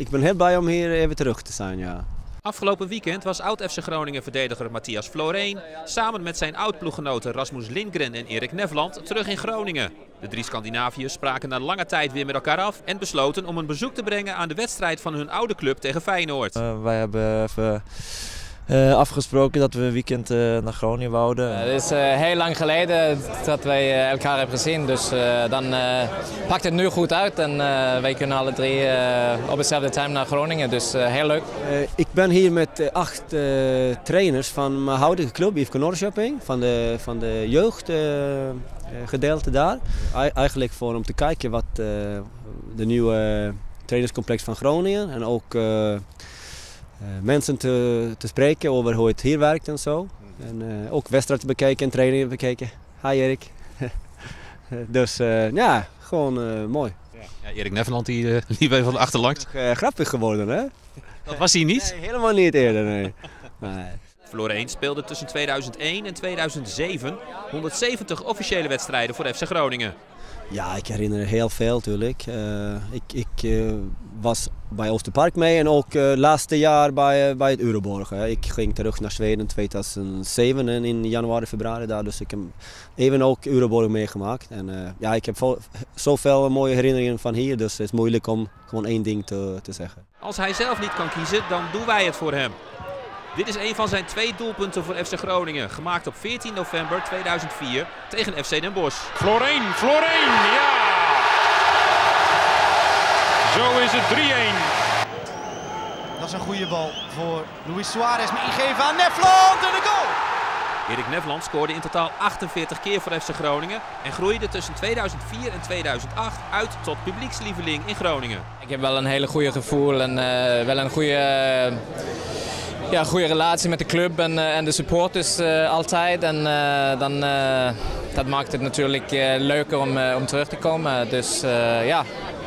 Ik ben heel blij om hier even terug te zijn, ja. Afgelopen weekend was oud-FC Groningen-verdediger Matthias Florijn samen met zijn oud-ploeggenoten Rasmus Lindgren en Erik Nevland terug in Groningen. De 3 Scandinaviërs spraken na lange tijd weer met elkaar af en besloten om een bezoek te brengen aan de wedstrijd van hun oude club tegen Feyenoord. Wij hebben even afgesproken dat we een weekend naar Groningen wouden. Het is heel lang geleden dat wij elkaar hebben gezien, dus dan pakt het nu goed uit en wij kunnen alle 3 op hetzelfde time naar Groningen, dus heel leuk. Ik ben hier met 8 trainers van mijn huidige club, IFK Norrköping, van de jeugdgedeelte daar. Eigenlijk voor om te kijken wat de nieuwe trainerscomplex van Groningen en ook mensen te spreken over hoe het hier werkt en zo. En ook wedstrijden bekijken en trainingen bekijken. Hi Erik. Dus ja, gewoon mooi. Ja, Erik Nevland die liep even achterlangs. Grappig geworden, hè? Dat was hij niet? Nee, helemaal niet eerder, nee. Florijn speelde tussen 2001 en 2007 170 officiële wedstrijden voor FC Groningen. Ja, ik herinner heel veel natuurlijk. Ik was bij Oosterpark mee en ook laatste jaar bij het Euroborg. Ik ging terug naar Zweden in 2007 en in januari, februari daar. Dus ik heb even ook Euroborg meegemaakt. En ja, ik heb zoveel mooie herinneringen van hier, dus het is moeilijk om gewoon één ding te zeggen. Als hij zelf niet kan kiezen, dan doen wij het voor hem. Dit is een van zijn 2 doelpunten voor FC Groningen, gemaakt op 14 november 2004 tegen FC Den Bosch. Florijn, ja! Zo is het 3-1. Dat is een goede bal voor Luis Suarez, maar ingeven aan Nevland en de goal! Erik Nevland scoorde in totaal 48 keer voor FC Groningen en groeide tussen 2004 en 2008 uit tot publiekslieveling in Groningen. Ik heb wel een hele goede gevoel en wel een goede relatie met de club en de supporters altijd. En dat maakt het natuurlijk leuker om terug te komen. Dus ja,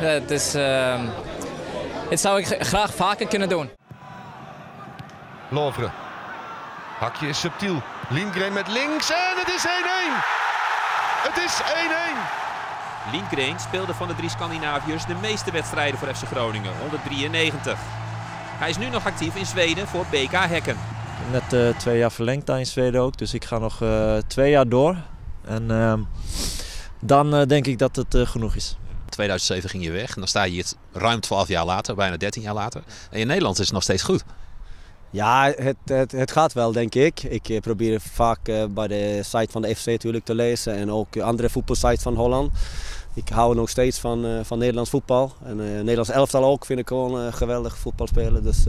het zou ik graag vaker kunnen doen. Lovre. Hakje is subtiel. Lindgren met links en het is 1-1. Het is 1-1. Lindgren speelde van de 3 Scandinaviërs de meeste wedstrijden voor FC Groningen, 193. Hij is nu nog actief in Zweden voor BK Häcken. Net 2 jaar verlengd daar in Zweden ook, dus ik ga nog 2 jaar door. En dan denk ik dat het genoeg is. 2007 ging je weg en dan sta je hier ruim 12 jaar later, bijna 13 jaar later. En in Nederland is het nog steeds goed. Ja, het gaat wel, denk ik. Ik probeer vaak bij de site van de FC natuurlijk te lezen en ook andere voetbalsites van Holland. Ik hou nog steeds van Nederlands voetbal. En Nederlands elftal ook vind ik gewoon een geweldig voetbalspeler. Dus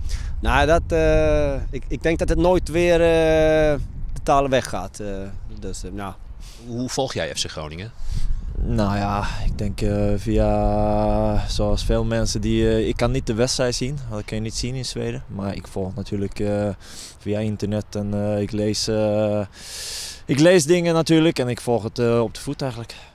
ik denk dat het nooit weer totaal weggaat. Dus, nou. Hoe volg jij FC Groningen? Nou ja, ik denk via, zoals veel mensen, ik kan niet de wedstrijd zien. Dat kan je niet zien in Zweden. Maar ik volg natuurlijk via internet en ik lees dingen natuurlijk en ik volg het op de voet eigenlijk.